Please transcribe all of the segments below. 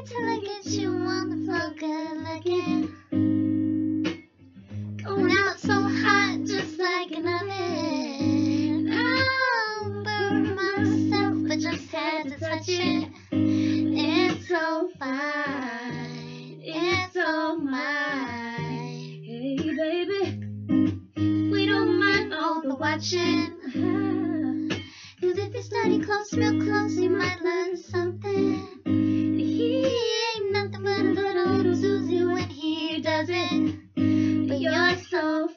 till I get you on the floor, good looking. Going out so hot, just like an oven. I'll burn myself, but just had to touch it. It's so fine, it's so mine. Hey baby, we don't mind all the watching. Cause if you study close, real close, you might learn something. He ain't nothing but a little Susie when he does it. But you're so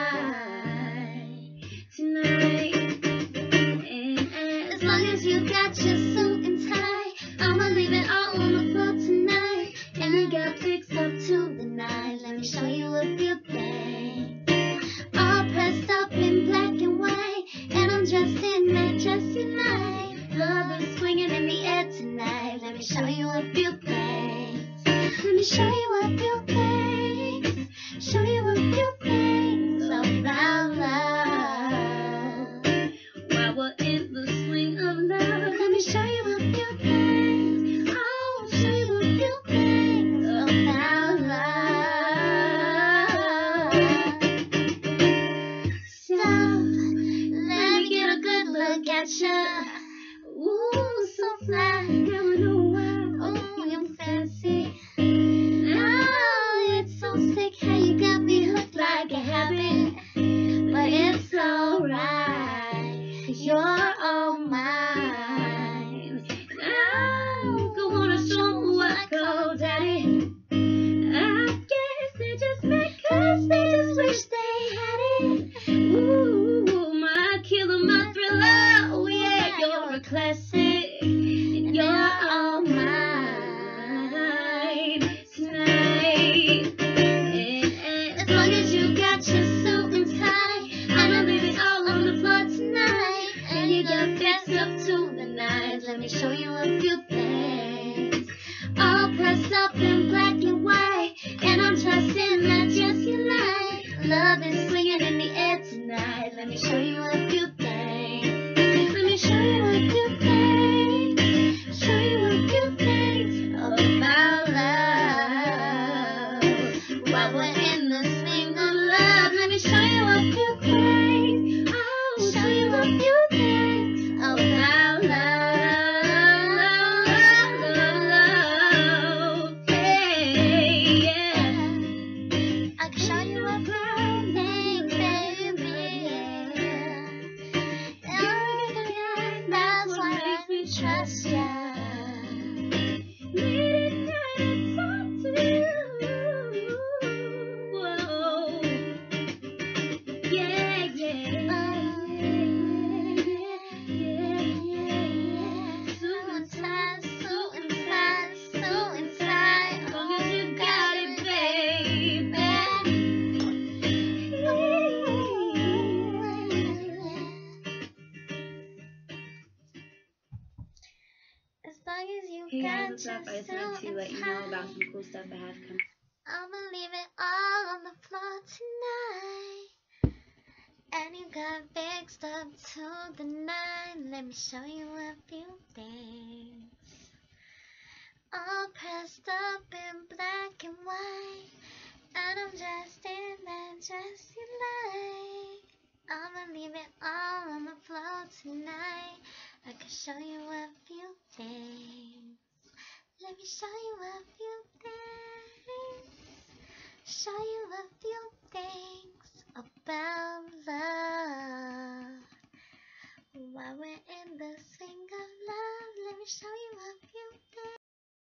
fine tonight. And as long as you got your suit and tie, I'ma leave it all on the floor tonight. And you got fixed up to the night. Let me show you a few things. All pressed up in black and white, and I'm dressed in that dress you like. Love is swinging in the air tonight. Let me show you a few things. Let me show you a few things. Show you a few things about love. While we're in the swing of love, let me show you a few things. Oh, show you a few things about love. So, let me get a good look at ya. Ooh, so fly, never know why. Oh, you're fancy. Oh, it's so sick how you got me hooked like a habit. But it's alright, 'cause you're all mine. Now, go on and show me what I call daddy. I guess they just met 'cause they just wish they had it. Ooh, my killer, my thriller. Oh yeah, you're a classic. And you're all mine tonight. And as long as you got your suit and tie, I'ma leave it all on the floor tonight. And you got fixed up to the night. Let me show you a few things. All pressed up in black and white, and I'm dressed in that dress you like. Love is swinging in the air tonight. Let me show you a few things. Let me show you a few things. Show you a few things about love. While we're in the swing of love, let me show you a few things. Oh, show you a few things about love. Hey, yeah. I can show you a few things, baby. That's what makes me trust ya. Need to talk to you. Whoa. Yeah, yeah. So inside, so inside, so inside. As long as you got it, baby. As long as you Hey guys, got what's your up? I just suit wanted to and let you know tie, about some cool stuff I have coming. I'ma leave it all on the floor tonight. And you got fixed up to the night. Let me show you a few things. All pressed up in black and white, and I'm dressed in that dress you like. I'ma leave it all on the floor tonight. I can show you a few things. Let me show you a few things. Show you a few things about love.